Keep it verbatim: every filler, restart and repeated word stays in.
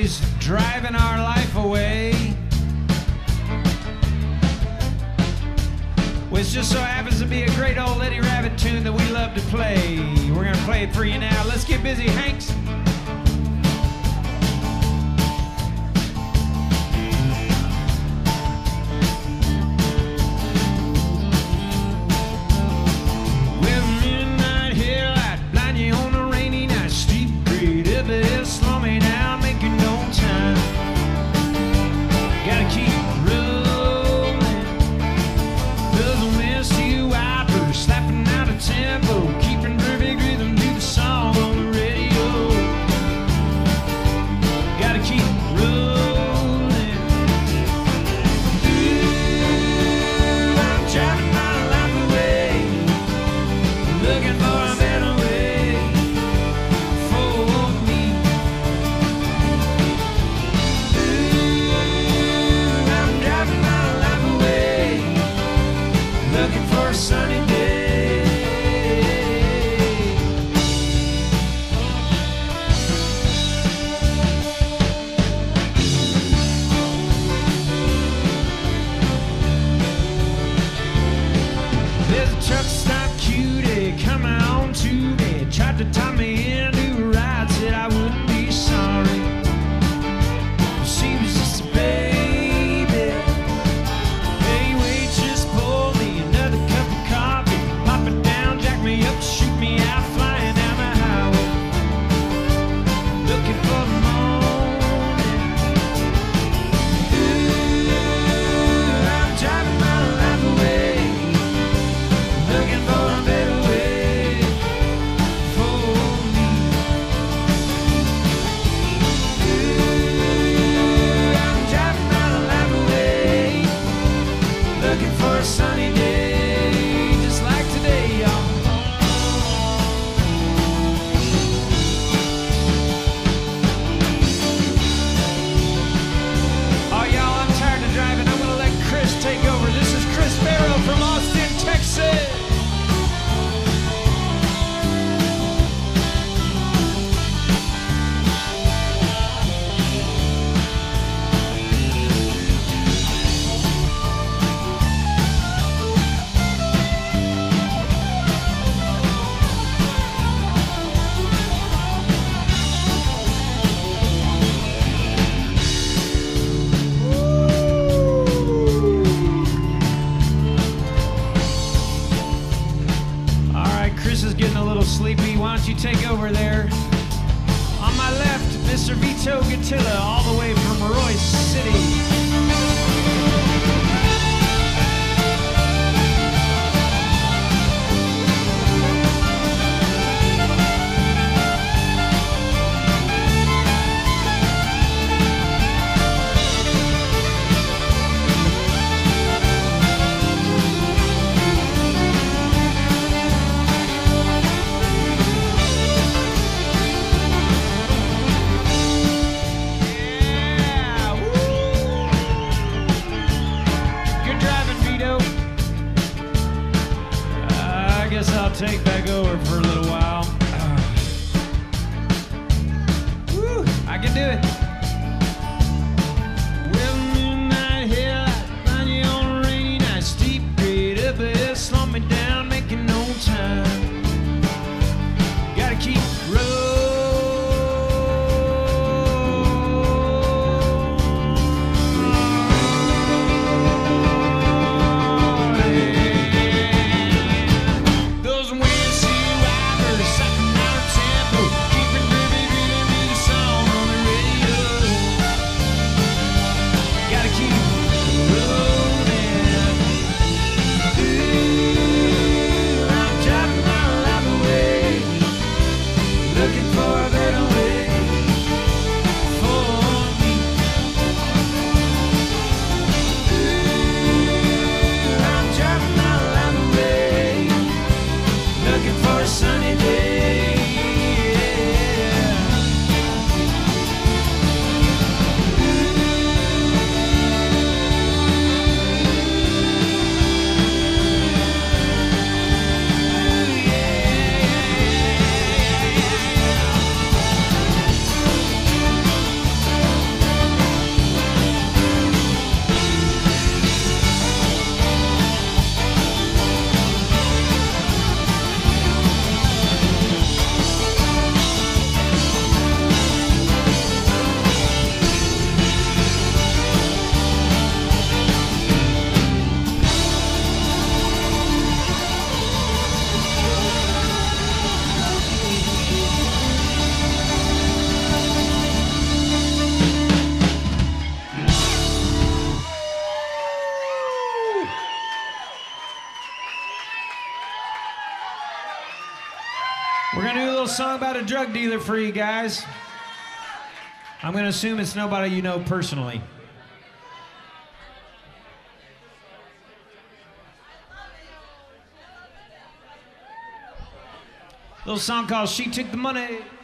always driving our life away. Which just so happens to be a great old Eddie Rabbit tune that we love to play. We're gonna play it for you now. Let's get busy, Hanks. Sleepy, why don't you take over there? On my left, Mister Vito Gatilla, all the way from Royce City. Yeah, woo! song about a drug dealer for you guys. I'm gonna assume it's nobody you know personally. Little song called She Took the Money.